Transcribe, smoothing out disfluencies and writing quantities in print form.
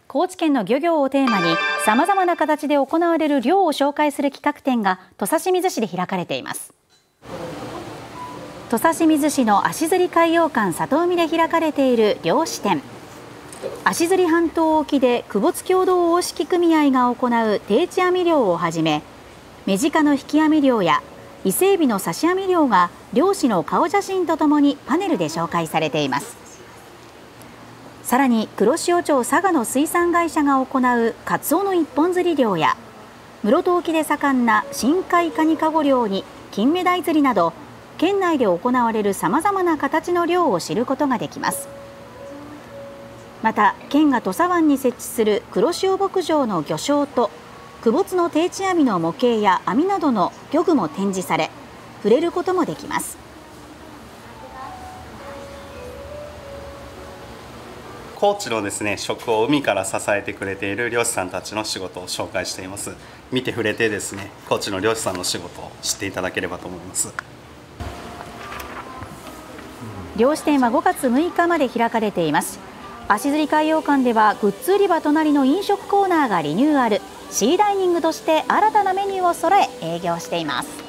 高知県の漁業をテーマにさまざまな形で行われる漁を紹介する企画展が土佐清水市で開かれています。土佐清水市の足摺海洋館里海で開かれている漁師展。足摺半島沖で久保津共同大敷組合が行う定置網漁をはじめ、メジカの引き網漁や伊勢海老の刺し網漁が漁師の顔写真とともにパネルで紹介されています。さらに黒潮町佐賀の水産会社が行うカツオの一本釣り漁や室戸沖で盛んな深海カニカゴ漁に金目鯛釣りなど、県内で行われるさまざまな形の漁を知ることができます。また県が土佐湾に設置する黒潮牧場の魚礁と久保津の定置網の模型や網などの漁具も展示され、触れることもできます。 高知のですね、食を海から支えてくれている漁師さんたちの仕事を紹介しています。見て触れてですね、高知の漁師さんの仕事を知っていただければと思います。 漁師展は5月6日まで開かれています。足摺海洋館ではグッズ売り場隣の飲食コーナーがリニューアル、シーダイニングとして新たなメニューを揃え営業しています。